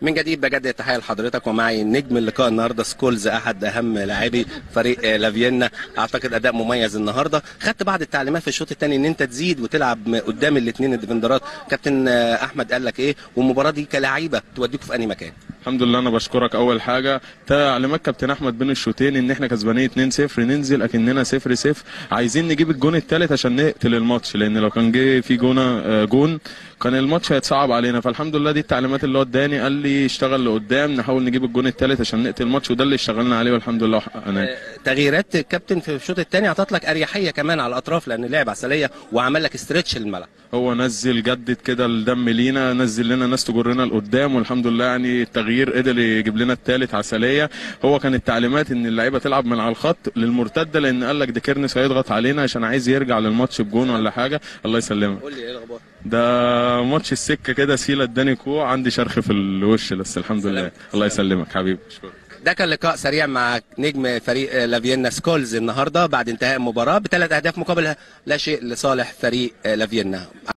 من جديد بجدد تحيه لحضرتك، ومعي نجم اللقاء النهارده سكولز، احد اهم لاعبي فريق لافيينا. اعتقد اداء مميز النهارده. خدت بعض التعليمات في الشوط الثاني ان انت تزيد وتلعب قدام الاثنين الديفندرات. كابتن احمد قال لك ايه؟ والمباراه دي كلاعيبه توديكوا في انهي مكان؟ الحمد لله، انا بشكرك. اول حاجه تعليمات كابتن احمد بين الشوطين ان احنا كسبانين 2-0 ننزل اكننا 0-0، عايزين نجيب الجون الثالث عشان نقتل الماتش، لان لو كان جه في جون كان الماتش هيتصعب علينا. فالحمد لله دي التعليمات اللي هو اداني، قال لي اشتغل لقدام نحاول نجيب الجون الثالث عشان نقتل الماتش، وده اللي اشتغلنا عليه والحمد لله وحققناه. تغييرات الكابتن في الشوط الثاني اعطت لك اريحيه كمان على الاطراف، لان لعب عسليه وعمل لك استرتش للملعب. هو نزل جدد كده الدم لينا، نزل لنا ناس تجرنا لقدام، والحمد لله يعني التغيير قدر يجيب لنا الثالث عسليه. هو كان التعليمات ان اللعيبه تلعب من على الخط للمرتده، لان قال لك ديكيرنس هيضغط علينا عشان عايز يرجع للماتش بجون ولا حاجه. الله يسلمك. قول لي ايه الاخبار؟ ده ماتش السكه كده، سيلا اداني كوع، عندي شرخ في الوش بس الحمد لله. الله يسلمك حبيبي. ده كان لقاء سريع مع نجم فريق لافيينا سكولز النهارده بعد انتهاء المباراه ب3 أهداف مقابل لا شيء لصالح فريق لافيينا.